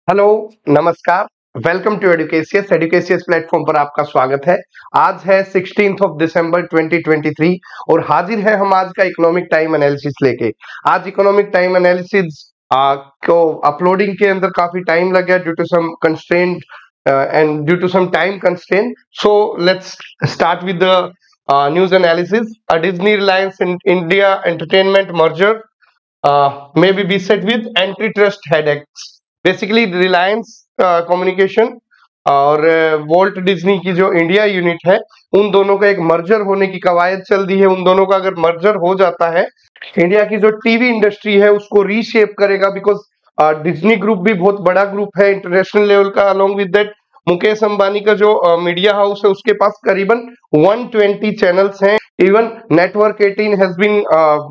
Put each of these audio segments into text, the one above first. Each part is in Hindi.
हेलो, नमस्कार। Welcome to Educatious. Educatious platform पर आपका स्वागत है। आज है 16 दिसंबर 2023 और हाजिर है हम आज का इकोनॉमिक टाइम एनालिसिस लेके। आज इकोनॉमिक टाइम एनालिसिस को अपलोडिंग के अंदर काफी टाइम लग गया due to some constraint and due to some time constraint. So let's start with the news analysis. Disney Reliance India entertainment merger may be beset with antitrust headaches। Basically Reliance communication और वॉल्ट डिज्नी की जो इंडिया यूनिट है, उन दोनों का एक मर्जर होने की कवायद चल रही है। उन दोनों का अगर मर्जर हो जाता है, इंडिया की जो टीवी इंडस्ट्री है उसको रीशेप करेगा। बिकॉज डिज्नी ग्रुप भी बहुत बड़ा ग्रुप है इंटरनेशनल लेवल का। Along with that, Mukesh Ambani का जो मीडिया हाउस है उसके पास करीबन 120 चैनल्स हैं। Even network 18 has been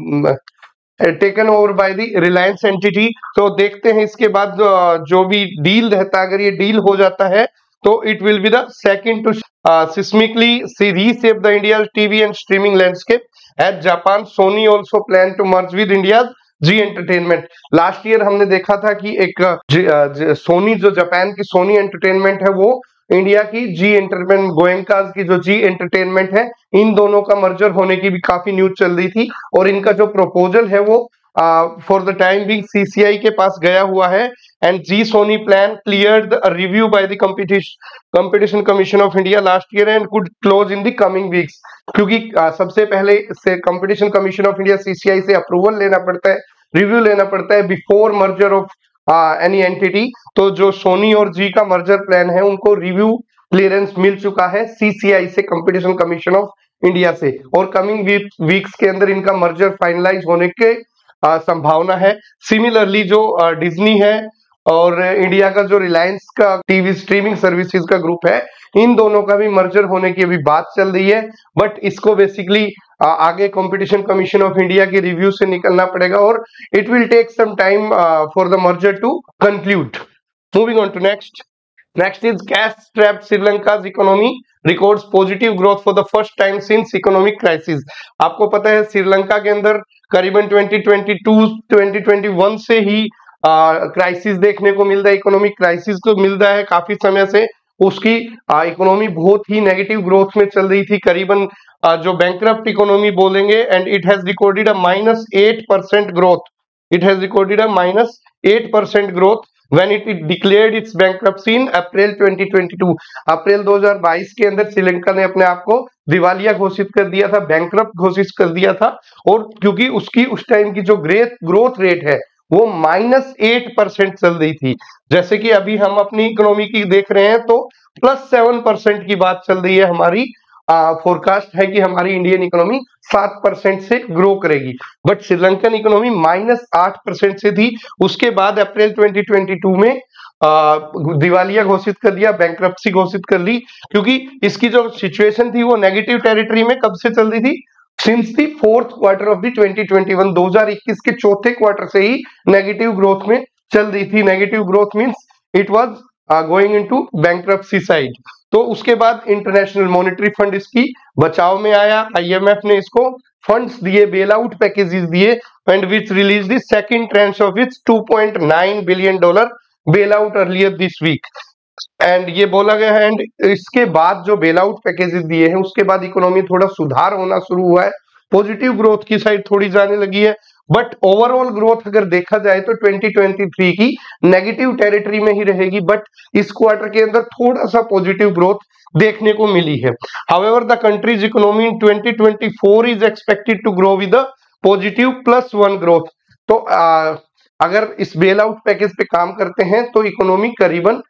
taken over by the Reliance entity. तो देखते हैं इसके बाद जो भी डील रहता है, अगर ये डील हो जाता है तो it will be the second to seismically reshape the India TV and streaming landscape. At Japan, Sony also plan to merge with India Zee entertainment. Last year हमने देखा था कि एक सोनी, जो जापान की सोनी एंटरटेनमेंट है, वो इंडिया की जी एंटरटेनमेंट, गोयंका की जो जी एंटरटेनमेंट है, इन दोनों का मर्जर होने की भी काफी न्यूज चल रही थी। और इनका जो प्रपोजल है वो for the time being CCI के पास गया हुआ है। And Zee Sony plan cleared the review by the competition commission of India last year and could close in the coming weeks. क्योंकि सबसे पहले से competition commission of India CCI से अप्रूवल लेना पड़ता है, रिव्यू लेना पड़ता है before merger of any entity. तो जो सोनी और जी का मर्जर प्लान है, उनको रिव्यू क्लियरेंस मिल चुका है सीसीआई से, कंपटीशन कमीशन ऑफ इंडिया से। और कमिंग वीक्स के अंदर इनका मर्जर फाइनलाइज होने के संभावना है। सिमिलरली जो डिज्नी है और इंडिया का जो रिलायंस का टीवी स्ट्रीमिंग सर्विसेज का ग्रुप है, इन दोनों का भी मर्जर होने की अभी बात चल रही है। बट इसको बेसिकली आगे कंपटीशन कमीशन ऑफ इंडिया के रिव्यू से निकलना पड़ेगा और it will take some time for the merger to conclude. Moving on to next. Next is cash-strapped Sri Lanka's economy records positive growth for the first time since economic crisis। आपको पता है श्रीलंका के अंदर करीबन 2022-2021 से ही क्राइसिस देखने को मिल रहा है, इकोनॉमिक क्राइसिस को मिल रहा है काफी समय से। उसकी इकोनॉमी बहुत ही नेगेटिव ग्रोथ में चल रही थी, करीबन जो बैंकरप्ट इकोनॉमी बोलेंगे। And it has recorded a -8% growth. It has recorded a -8% growth when it declared its bankruptcy in April 2022। अप्रैल 2022 के अंदर श्रीलंका ने अपने आप को दिवालिया घोषित कर दिया था, बैंकरप्ट घोषित कर दिया था। और क्योंकि उसकी उस टाइम की जो ग्रोथ रेट है वो -8% चल रही थी। जैसे कि अभी हम अपनी इकोनॉमी की देख रहे हैं तो +7% की बात चल रही है। हमारी फोरकास्ट है कि हमारी इंडियन इकोनॉमी 7% से ग्रो करेगी, बट श्रीलंकन इकोनॉमी -8% से थी। उसके बाद अप्रैल 2022 में दिवालिया घोषित कर दिया, बैंक्रप्सी घोषित कर ली। क्योंकि इसकी जो सिचुएशन थी वो नेगेटिव टेरिटरी में कब से चल रही थी? Since the fourth quarter of the 2021। 2021 के चौथे क्वार्टर से ही नेगेटिव ग्रोथ में चल रही थी। Negative growth means it was going into bankruptcy side. तो उसके बाद इंटरनेशनल मॉनेटरी फंड इसकी बचाव में आया। आईएमएफ ने इसको फंड्स दिए, बेल आउट पैकेजेस दिए, and which release the second tranche of its $2.9 billion bail out earlier this week. And ये बोला गया है, एंड इसके बाद जो बेल आउट पैकेजेस दिए हैं उसके बाद इकोनॉमी थोड़ा सुधार होना शुरू हुआ है, पॉजिटिव ग्रोथ की साइड थोड़ी जाने लगी है। बट ओवरऑल ग्रोथ अगर देखा जाए तो 2023 की नेगेटिव टेरिटरी में ही रहेगी। बट इस क्वार्टर के अंदर थोड़ा सा पॉजिटिव ग्रोथ देखने को मिली है। However the country's economy in 2024 is expected to grow with positive +1 growth. तो अगर इस बेल आउट पैकेज पे काम करते हैं तो इकोनॉमी करीबन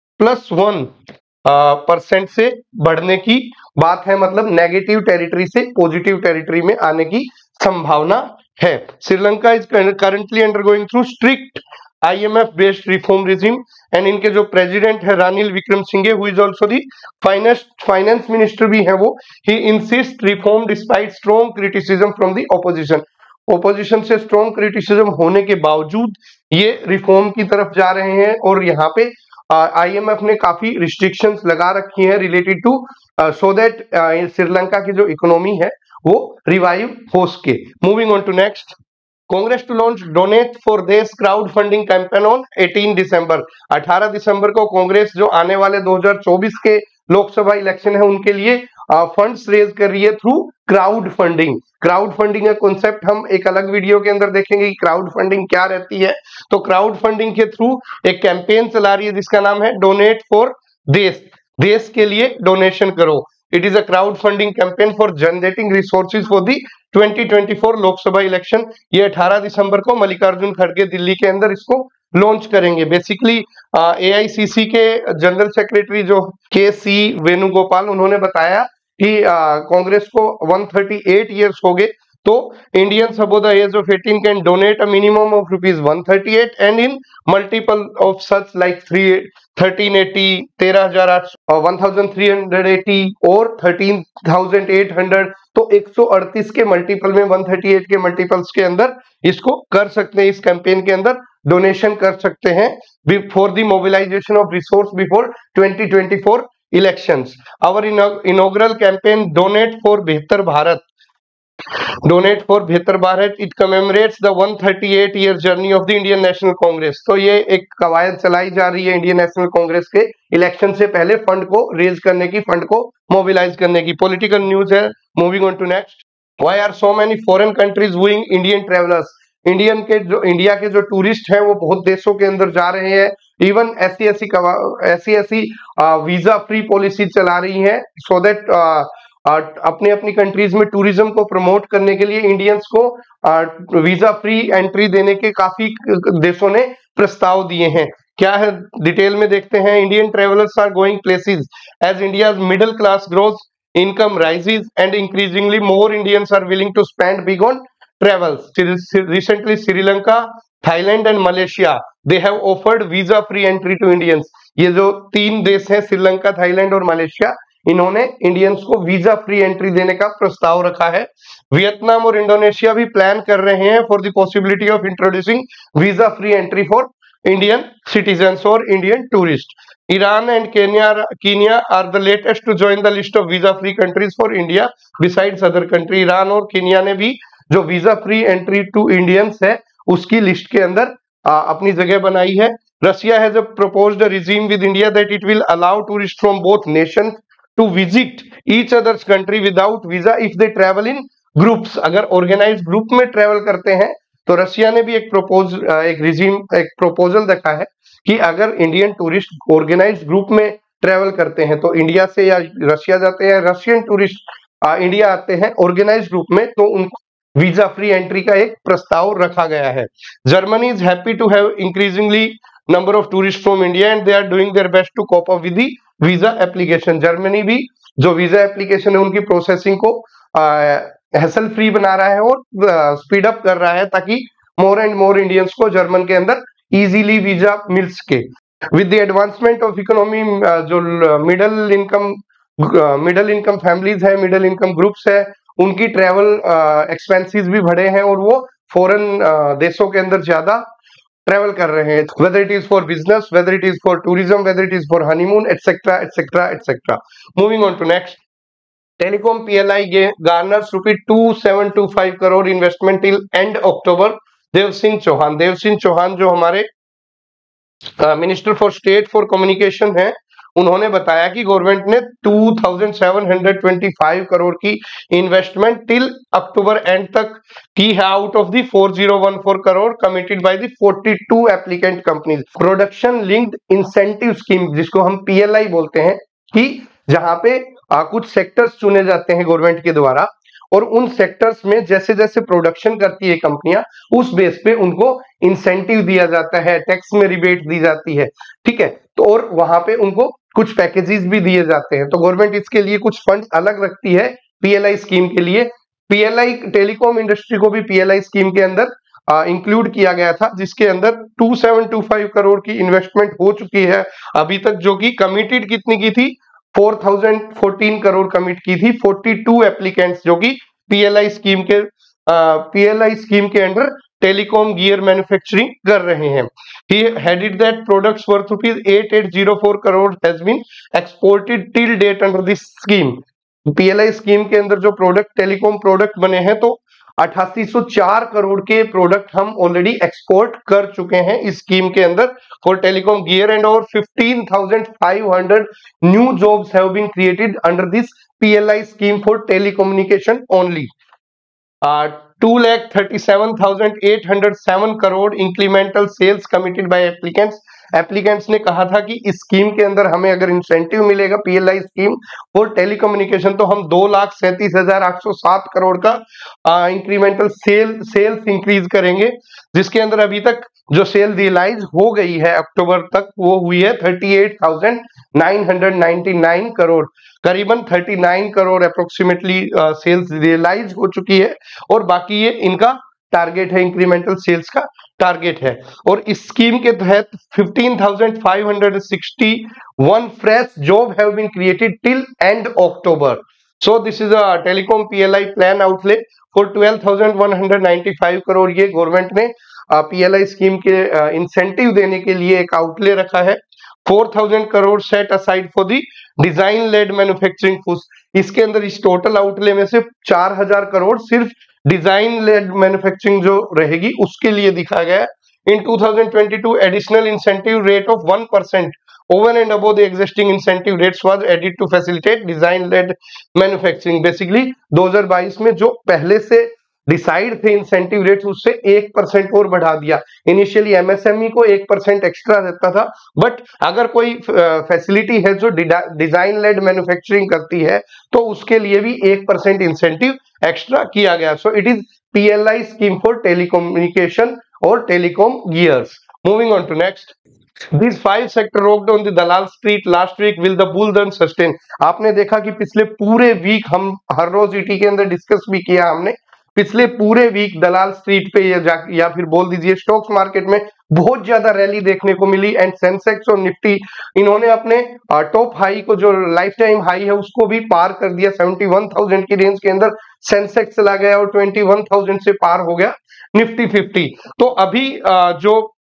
+1% से बढ़ने की बात है, मतलब नेगेटिव टेरिटरी से पॉजिटिव टेरिटरी में आने की संभावना है। Sri Lanka is currently undergoing through strict IMF based reform regime. And इनके जो प्रेसिडेंट है Ranil Wickremesinghe, who is also the finance minister भी है वो, he insist reform despite strong criticism from the opposition. Opposition से स्ट्रॉन्ग क्रिटिसिज्म होने के बावजूद ये रिफॉर्म की तरफ जा रहे हैं। और यहाँ पे IMF ने काफी रिस्ट्रिक्शंस लगा रखी हैं related to so that Sri Lanka की जो इकोनॉमी है वो रिवाइव हो सके। Moving on to next. Congress to launch donate for Desh crowd funding campaign on 18 December. 18 दिसंबर को कांग्रेस जो आने वाले 2024 के लोकसभा इलेक्शन है उनके लिए फंड्स रेज कर रही है through crowd funding. Crowd funding का कॉन्सेप्ट हम एक अलग वीडियो के अंदर देखेंगे कि क्राउड फंडिंग क्या रहती है। तो क्राउड फंडिंग के थ्रू एक कैंपेन चला रही है जिसका नाम है डोनेट फॉर देश, देश के लिए डोनेशन करो। It is a crowd funding campaign for generating resources for the 2024 Lok Sabha election. ये 18 दिसंबर को मल्लिकार्जुन खड़गे दिल्ली के अंदर इसको लॉन्च करेंगे। बेसिकली एआईसीसी के जनरल सेक्रेटरी जो के सी वेणुगोपाल उन्होंने बताया कि कांग्रेस को 138 ईयर्स हो गए, तो Indians above the age of 18 can donate a minimum of rupees 138 and in multiple of such like 1380, 13,800, 1380 और 13,800। तो 138 के मल्टीपल में 138 के मल्टीपल्स के अंदर इसको कर सकते हैं, इस कैंपेन के अंदर डोनेशन कर सकते हैं for the mobilization of resource before 2024 elections. Our inaugural campaign donate for behtar Bharat, donate for behtar Bharat, it commemorates the 138 year journey of the Indian National Congress. तो ये एक कवायद चलाई जा रही है इंडियन नेशनल कांग्रेस के इलेक्शन से पहले फंड को रेज करने की, फंड को मोबिलाइज करने की। पॉलिटिकल न्यूज है, moving on to next. Why are so many foreign countries wooing Indian travellers. India के जो टूरिस्ट हैं वो बहुत देशों के अंदर जा रहे हैं। इवन ऐसी वीजा फ्री पॉलिसी चला रही है सो दैट अपने अपनी कंट्रीज में टूरिज्म को प्रमोट करने के लिए इंडियंस को वीजा फ्री एंट्री देने के काफी देशों ने प्रस्ताव दिए हैं। क्या है डिटेल में देखते हैं। Indian travellers are going places as India's middle class grows, income rises and increasingly more Indians are willing to spend big on travels. Recently Sri Lanka, Thailand and Malaysia they have offered visa free entry to Indians. ये जो तीन देश हैं श्रीलंका, थाईलैंड और मलेशिया, इन्होंने इंडियंस को वीजा फ्री एंट्री देने का प्रस्ताव रखा है। वियतनाम और इंडोनेशिया भी प्लान कर रहे हैं for the possibility of introducing visa free entry for Indian citizens or Indian tourists. Iran and Kenya are the latest to join the list of visa-free countries for India. Besides other country, Iran और केन्या ने भी जो visa free entry to Indians है उसकी लिस्ट के अंदर अपनी जगह बनाई है। Russia has proposed a regime with India that it will allow tourists from both nations to visit each other's country without visa if they travel in groups. अगर ऑर्गेनाइज ग्रुप में ट्रेवल करते हैं तो रशिया ने भी एक प्रपोजल देखा है कि अगर इंडियन टूरिस्ट ऑर्गेनाइज ग्रुप में ट्रेवल करते हैं तो इंडिया से या रशिया जाते हैं, रशियन टूरिस्ट इंडिया आते हैं ऑर्गेनाइज ग्रुप में, तो उनको वीजा फ्री एंट्री का एक प्रस्ताव रखा गया है। Germany is happy to have increasingly number of tourist from India and they are doing their best to cope up with the visa application. Germany भी जो वीजा एप्लीकेशन है उनकी प्रोसेसिंग को हैसल फ्री बना रहा है और स्पीड अप कर रहा है ताकि मोर एंड मोर इंडियंस को जर्मन के अंदर इजीली वीजा मिल सके। With the advancement of economy, जो मिडिल इनकम फैमिलीज है, मिडिल इनकम ग्रुप्स है, उनकी ट्रेवल एक्सपेंसेस भी बढ़े हैं और वो फॉरेन देशों के अंदर ज्यादा ट्रेवल कर रहे हैं। Whether it is for business, whether it is for tourism, whether it is for honeymoon etcetera etcetera etcetera. Moving on to next. Telecom PLI garners ₹2725 crore investment till end October. Dev Singh Chauhan जो हमारे minister for state for communication है, उन्होंने बताया कि गवर्नमेंट ने 2725 करोड़ की इन्वेस्टमेंट टिल अक्टूबर एंड तक की है out of the 4014 crore committed by the 42 applicant companies. Production linked incentive scheme जिसको हम PLI बोलते हैं, कि जहां पे कुछ सेक्टर्स चुने जाते हैं गवर्नमेंट के द्वारा और उन सेक्टर्स में जैसे जैसे प्रोडक्शन करती है कंपनियां उस बेस पे उनको इंसेंटिव दिया जाता है, टैक्स में रिबेट दी जाती है, ठीक है। तो और वहां पे उनको कुछ पैकेजेस भी दिए जाते हैं। तो गवर्नमेंट इसके लिए कुछ फंड अलग रखती है PLI स्कीम के लिए। PLI टेलीकॉम इंडस्ट्री को भी PLI स्कीम के अंदर इंक्लूड किया गया था, जिसके अंदर 2725 करोड़ की इन्वेस्टमेंट हो चुकी है अभी तक, जो कि कमिटेड कितनी की थी 4014 करोड़ कमिट की थी। 42 एप्लीकेंट्स जो कि PLI स्कीम के अंडर टेलीकॉम गियर मैन्युफैक्चरिंग कर रहे हैं। He headed that products worth ₹8804 crore has been exported till date under this scheme। PLI scheme के अंदर जो प्रोडक्ट टेलीकॉम प्रोडक्ट बने हैं तो 8804 करोड़ के प्रोडक्ट हम ऑलरेडी एक्सपोर्ट कर चुके हैं इस स्कीम के अंदर फॉर टेलीकॉम गियर एंड और 15,500 new jobs have been created under this PLI scheme for telecommunication only. 2,37,807 crore incremental sales committed by applicants ने कहा था कि इस स्कीम के अंदर हमें अगर इंसेंटिव मिलेगा PLI स्कीम फॉर टेलीकम्युनिकेशन तो हम 2,37,807 करोड़ का इंक्रीमेंटल सेल्स इंक्रीज करेंगे, जिसके अंदर अभी तक जो सेल रियलाइज हो गई है अक्टूबर तक वो हुई है 38,999 करोड़, करीबन 39 करोड़ अप्रोक्सीमेटली सेल्स रियलाइज हो चुकी है और बाकी ये इनका टारगेट है, इंक्रीमेंटल सेल्स का टारगेट है। और इस स्कीम के तहत 15,561 fresh job have been created till end October. So this is a telecom PLI plan outlay for 12,195 crore. ये गवर्नमेंट ने PLI स्कीम के इंसेंटिव देने के लिए एक आउटले रखा है। 4,000 crore set aside for the design led manufacturing push. इसके अंदर इस टोटल आउटले में से 4,000 करोड़ सिर्फ डिजाइन लेड मैन्युफैक्चरिंग जो रहेगी उसके लिए दिखा गया। In 2022 additional incentive rate of 1% over and above the existing incentive rates was added to facilitate design led manufacturing। Basically 2022 में जो पहले से डिसाइड थे इंसेंटिव रेट्स उससे 1% और बढ़ा दिया। इनिशियली MSME को 1% एक्स्ट्रा रहता था, बट अगर कोई फैसिलिटी है जो डिजाइन लेड मैन्युफैक्चरिंग करती है तो उसके लिए भी 1% इंसेंटिव एक्स्ट्रा किया गया। So it is PLI scheme for telecommunication और telecom gears. Moving on to next, These 5 sector rocked on the Dalal Street last week. Will the bull run sustain? आपने देखा कि पिछले पूरे वीक हम हर रोज ET के अंदर डिस्कस भी किया हमने, पिछले पूरे वीक दलाल स्ट्रीट पे या फिर बोल दीजिए स्टॉक्स मार्केट में बहुत ज्यादा रैली देखने को मिली एंड सेंसेक्स और निफ्टी इन्होंने अपने टॉप हाई को जो लाइफ टाइम हाई है उसको भी पार कर दिया। 71,000 की रेंज के अंदर सेंसेक्स चला गया और 21,000 से पार हो गया निफ्टी 50। तो अभी जो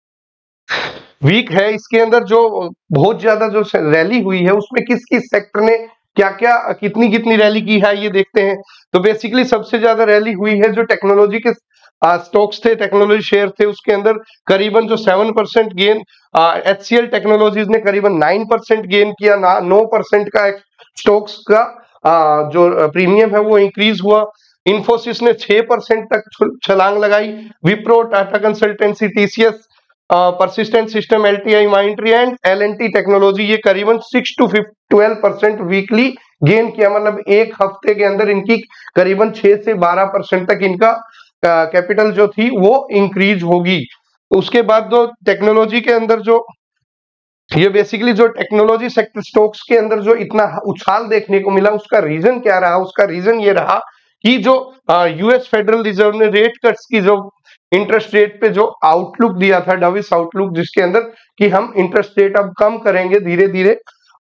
वीक है इसके अंदर जो बहुत ज्यादा जो रैली हुई है उसमें किस किस सेक्टर ने क्या क्या कितनी रैली की है ये देखते हैं। तो बेसिकली सबसे ज्यादा रैली हुई है जो टेक्नोलॉजी के स्टॉक्स थे, टेक्नोलॉजी शेयर थे, उसके अंदर करीबन जो 7% गेन, HCL टेक्नोलॉजीज ने करीबन 9% गेन किया, 9% का स्टॉक्स का जो प्रीमियम है वो इंक्रीज हुआ। इन्फोसिस ने 6% तक छलांग लगाई। Wipro, Tata consultancy, TCS, persistent system, LTI Mindtree and L&T technology ये करीबन 6 to 12% वीकली गेन किया। मतलब एक हफ्ते के अंदर इनकी करीबन 6 से 12% तक इनका कैपिटल जो थी वो इंक्रीज होगी। उसके बाद जो टेक्नोलॉजी के अंदर जो ये बेसिकली जो टेक्नोलॉजी सेक्टर स्टॉक्स के अंदर जो इतना उछाल देखने को मिला उसका रीजन क्या रहा? उसका रीजन ये रहा कि जो US फेडरल रिजर्व ने रेट कट्स की जो इंटरेस्ट रेट पे जो आउटलुक दिया था, डविस आउटलुक, जिसके अंदर कि हम इंटरेस्ट रेट अब कम करेंगे धीरे धीरे,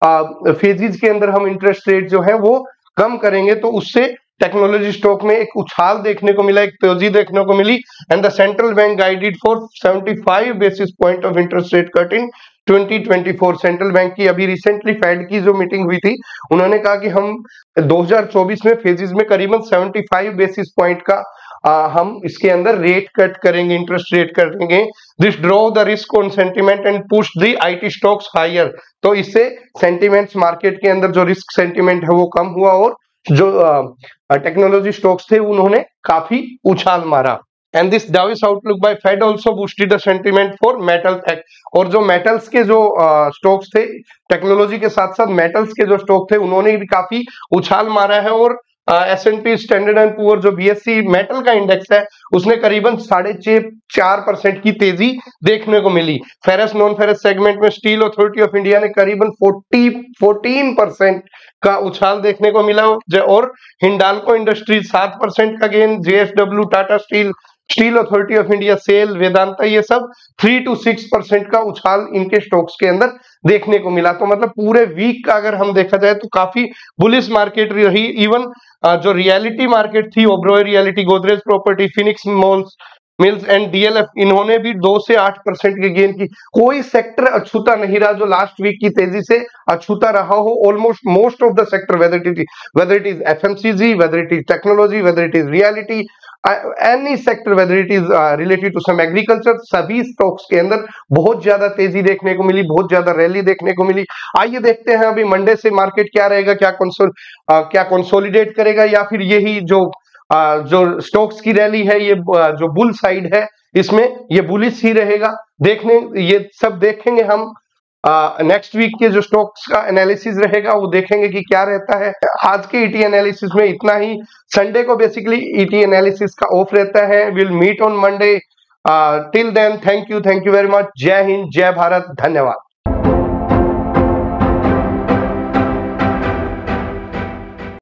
फेजेस के अंदर हम इंटरेस्ट रेट जो है वो कम करेंगे, तो उससे टेक्नोलॉजी स्टॉक में एक उछाल देखने को मिला, एक तेजी देखने को मिली। And the central bank guided for 75 basis point of interest rate cut in 2024। Central bank की अभी रिसेंटली फेड की जो मीटिंग हुई थी उन्होंने कहा कि हम 2024 में फेजेस में करीबन 75 बेसिस पॉइंट का हम इसके अंदर रेट कट करेंगे, इंटरेस्ट रेट करेंगे। This drove the risk on sentiment and push the IT stocks higher. तो इससे सेंटिमेंट्स मार्केट के अंदर जो रिस्क सेंटिमेंट है वो कम हुआ और जो टेक्नोलॉजी स्टॉक्स थे उन्होंने काफी उछाल मारा। And this dovish outlook by fed also boosted the sentiment for metal tech. और जो मेटल्स के जो स्टॉक्स थे, टेक्नोलॉजी के साथ साथ मेटल्स के जो स्टॉक थे उन्होंने भी काफी उछाल मारा है। और S&P स्टैंडर्ड एंड पुअर जो BSE मेटल का इंडेक्स है उसने करीबन 4.5% की तेजी देखने को मिली। फेरस नॉन फेरस सेगमेंट में स्टील अथॉरिटी ऑफ इंडिया ने करीबन 14% का उछाल देखने को मिला और हिंडाल्को इंडस्ट्रीज 7% का gain, JSW, Tata steel, steel authority of India, SAIL, Vedanta, ये सब 3 to 6% का उछाल इनके स्टॉक्स के अंदर देखने को मिला। तो मतलब पूरे वीक का अगर हम देखा जाए तो काफी बुलिश मार्केट रही। इवन जो रियलिटी मार्केट थी, Oberoi realty, Godrej property, Phoenix malls, mills and DLF, इन्होंने भी 2 से 8% के गेन की। कोई सेक्टर अछूता नहीं रहा जो लास्ट वीक की तेजी से अछूता रहा हो। Almost most of the sector, whether it is FMCG, whether it is technology, whether it is reality, any sector, whether it is related to some agriculture, सभी स्टॉक्स के अंदर बहुत ज्यादा तेजी देखने को मिली, बहुत ज्यादा रैली देखने को मिली। आइए देखते हैं अभी मंडे से मार्केट क्या रहेगा, क्या कंसोलिडेट करेगा, या फिर यही जो स्टॉक्स की रैली है, ये जो बुल साइड है, इसमें ये बुलिश ही रहेगा। ये सब देखेंगे हम। नेक्स्ट वीक के जो स्टॉक्स का एनालिसिस रहेगा वो देखेंगे कि क्या रहता है। आज के ईटी एनालिसिस में इतना ही। संडे को बेसिकली ईटी एनालिसिस का ऑफ रहता है। Will meet on Monday. Till then, thank you very much. Jai Hind, जय भारत, धन्यवाद।